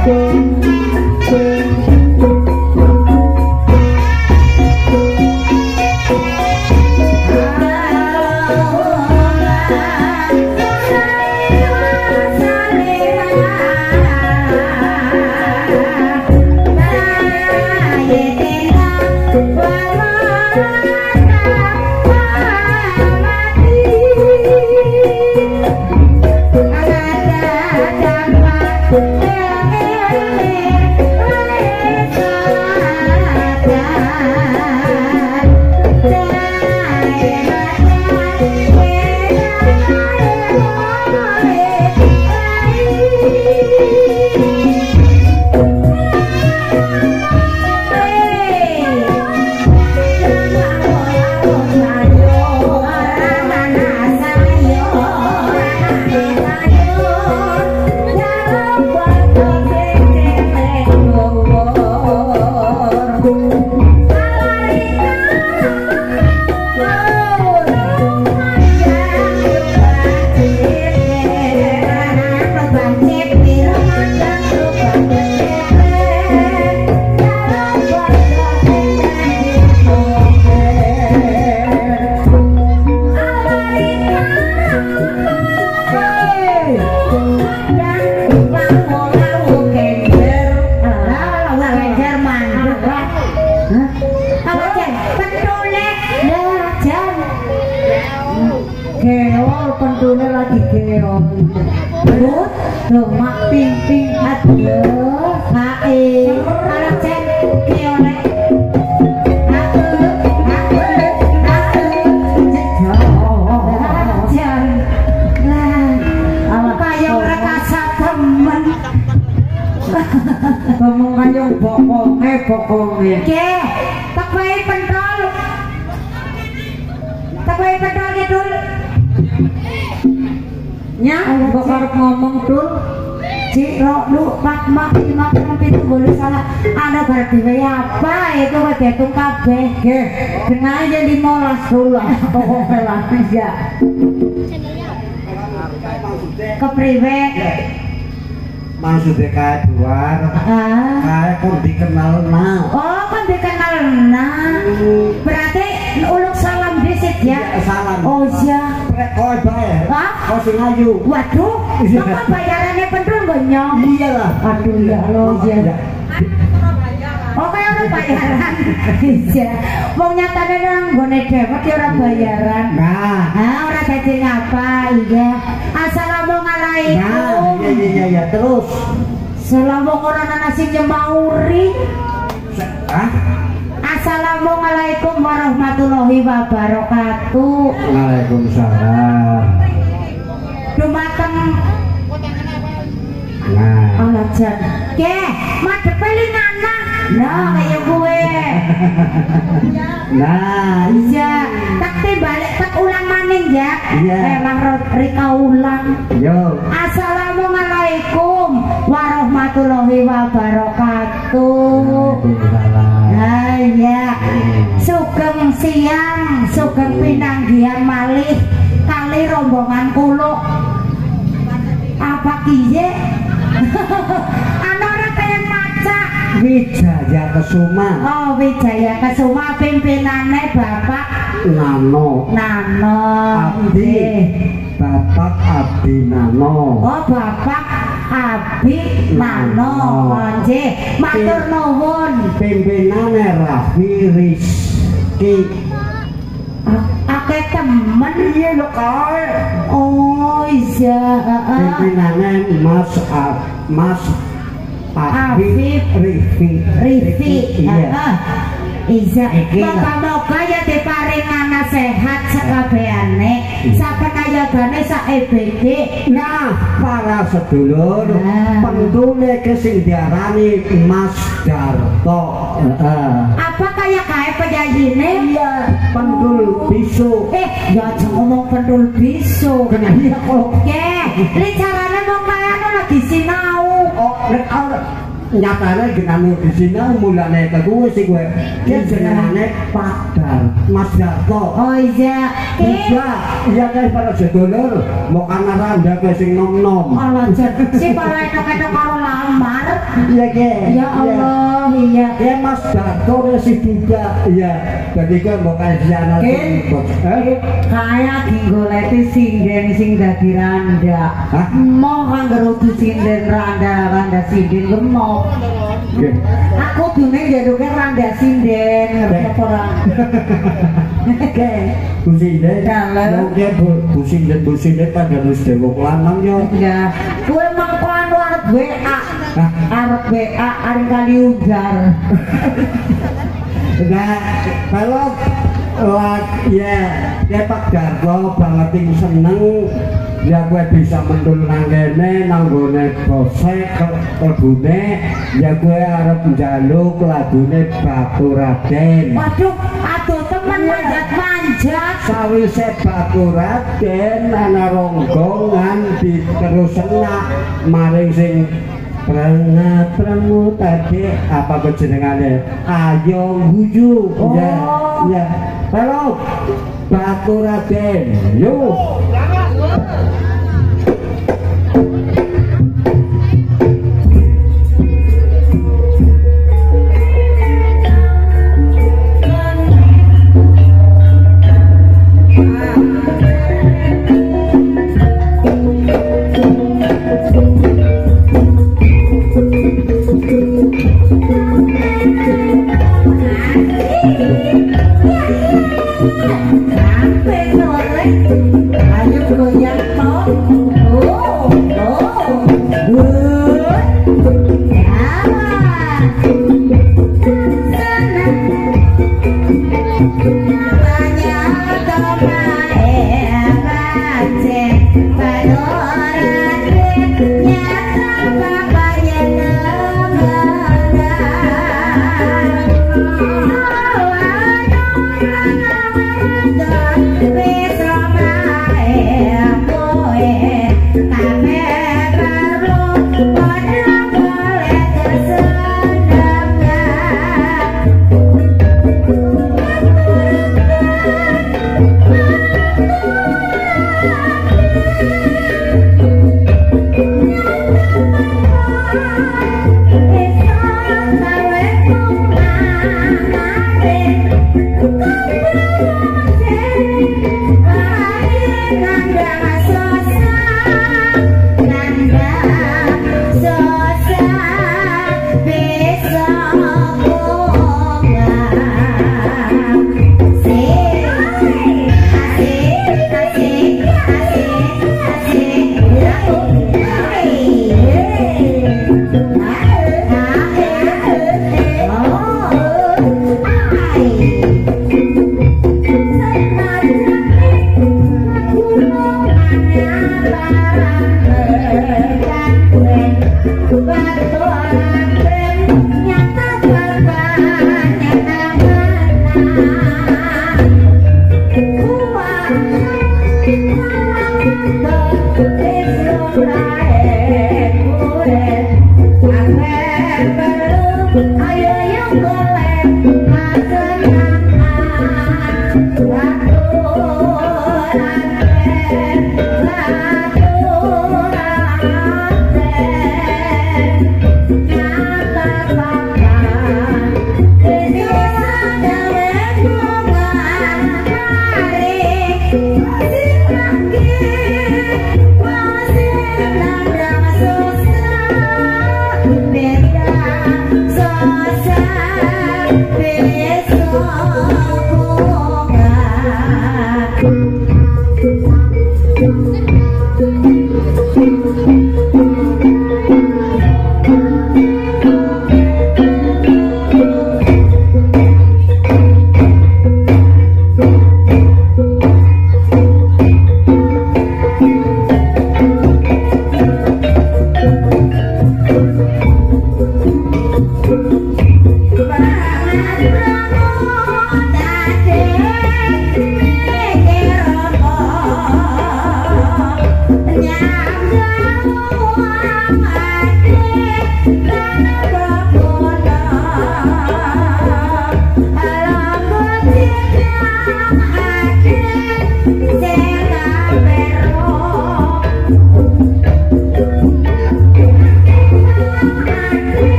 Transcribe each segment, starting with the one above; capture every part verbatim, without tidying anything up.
Kepriwe maksudnya kayak luar kayak kok dikenal nah oh kan dikenal nah berarti uluk salam disit ya salam oh iya kau bayar kau sing ayu waduh kok bayarannya pendul gonyong iyalah aduh ya lo ya oh kayak orang bayaran iya mau nyatanya orang gone dewek ya orang bayaran nah nah orang jadi ngapa iya assalamualaikum nah iya iya iya terus selamu orang nasi nyemauri ah assalamualaikum warahmatullahi wabarakatuh waalaikumsalam dumateng nah alajan ke madep paling anak nah kayak gue nah iya tak balik tak ulang maning ya iya emang rika ulang yo assalamualaikum warahmatullahi wabarakatuh nah iya sugeng siang sugeng pinanggihan malih kali rombongan kulo apa kiye anak pengen maca Wijaya Kesuma oh Wijaya Kesuma pimpinannya Bapak Nano Nano Abdi Bapak Abdi Nano oh Bapak Abdi Nano nggih matur nuwun pimpinannya Raffi Rizky akeh temen iya lho kae oh iya pimpinannya Mas A, Mas Afif Rifi Rifi iya iya moga-moga ya diparingana sehat sekabehane sapenayagane sak E B D nah para sedulur pendune ke sing diarani Mas Darto apa kayak kae penyanyi iya pendul bisu eh ya aja ngomong pendul bisu kena iya kok oke ini caranya mau kayak lagi sinau oh nyatanya jenane di sini mulane ke gue sih gue dia jenane Padar Mas Darto oh iya iya iya guys para sedulur mau karena randa ke sing nom nom oh lanjut si para itu-itu karo lamar Iya ke. Ya Allah, iya. Ya Mas Darto si juga. Iya. Jadi kan mau kajian nanti. Kayak digoleti sinden sing dadi randa. Mau kan gerutu sinden randa randa sinden gemok. Aku dune jaduke randa sinden ngerti apa ora? Oke. Bu sinden. Oke bu sinden bu sinden pada nus dewa lanang yo. Ya. Kowe mangko anu arep W A. Arep W A arep kali ujar. Nah, kalau lah ya ya Pak Darto banget yang seneng ya gue bisa mendul nang kene nang gone bosek kelbune ya gue harap njaluk lagune Batu Raden. Waduh, aduh temen manjat-manjat. Sawise Batu Raden ana ronggongan diterusna maring sing Prana pramu tadi apa kejenengane ayo guyu ya ya halo Batu Raden yuk Beda, so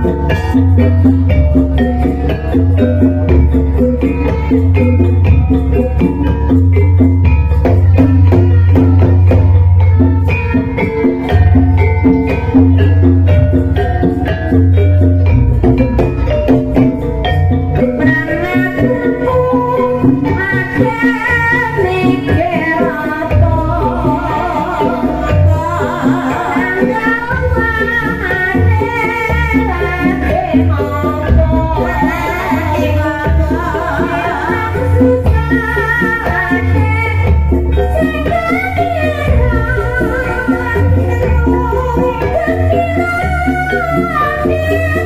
Thank you.